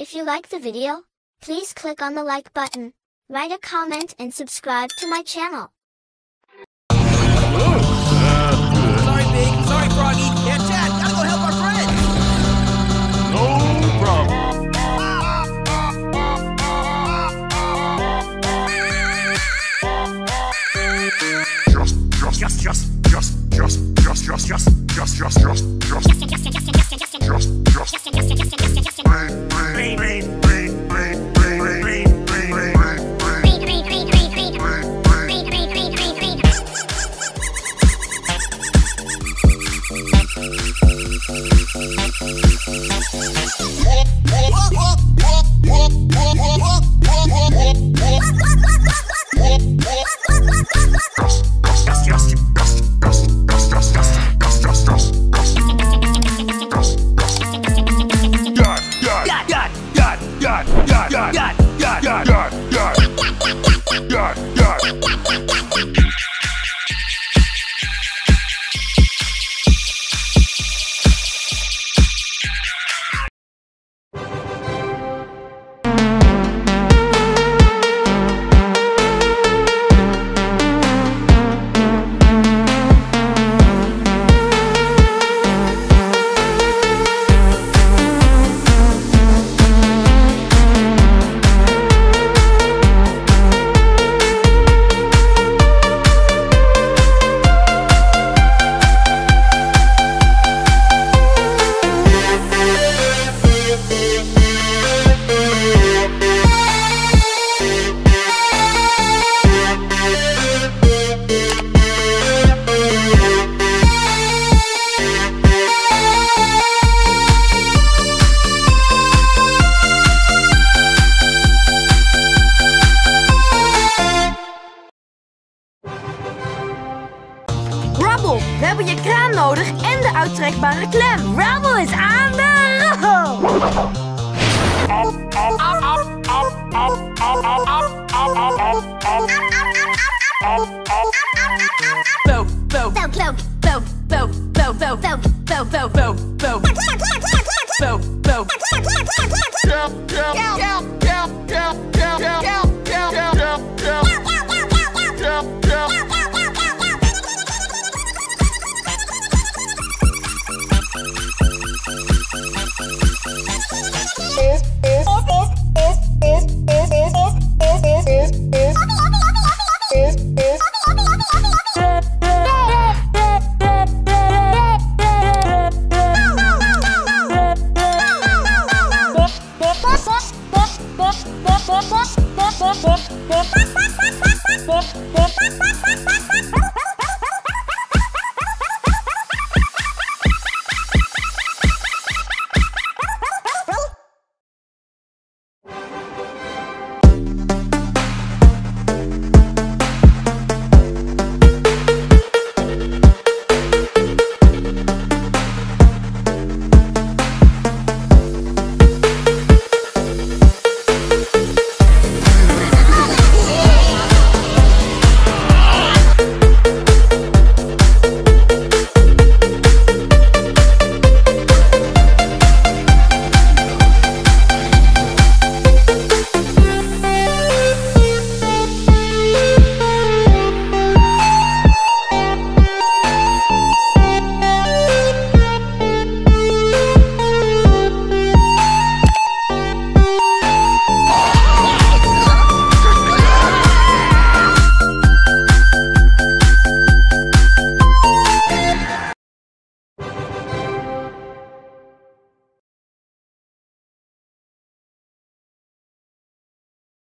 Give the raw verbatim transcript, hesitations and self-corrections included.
If you like the video, please click on the like button, write a comment and subscribe to my channel. Sorry, Pig. Sorry, Froggy. Yeah, Chad, gotta go help our friend. No problem. Just, just, just, just, just, just, just, just, just, just, just, just, rain, rain, rain, rain, rain, rain, rain, rain, rain, rain, We hebben je kraan nodig en de uittrekbare klem. Rubble is aan de rol!